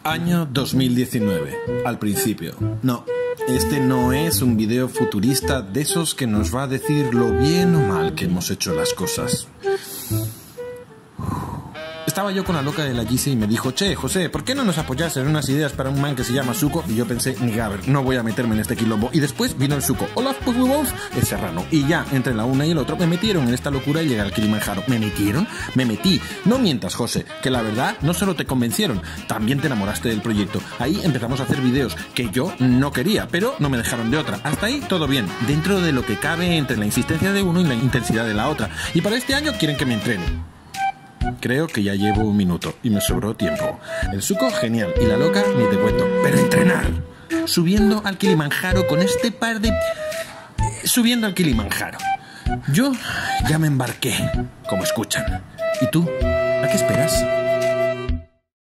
Año 2019, al principio. No, este no es un video futurista de esos que nos va a decir lo bien o mal que hemos hecho las cosas. Estaba yo con la loca de la GC y me dijo: che, José, ¿por qué no nos apoyas en unas ideas para un man que se llama Suco? Y yo pensé, ni a ver, no voy a meterme en este quilombo. Y después vino el Suco, Olaf Puigdemont, el Serrano. Y ya, entre la una y el otro, me metieron en esta locura y llegué al Kilimanjaro. ¿Me metieron? Me metí. No mientas, José, que la verdad no solo te convencieron, también te enamoraste del proyecto. Ahí empezamos a hacer videos que yo no quería, pero no me dejaron de otra. Hasta ahí todo bien, dentro de lo que cabe entre la insistencia de uno y la intensidad de la otra. Y para este año quieren que me entrene. Creo que ya llevo un minuto y me sobró tiempo. El Suco, genial, y la loca, ni te cuento. Pero entrenar, subiendo al Kilimanjaro con este par de... Subiendo al Kilimanjaro. Yo ya me embarqué, como escuchan. ¿Y tú? ¿A qué esperas?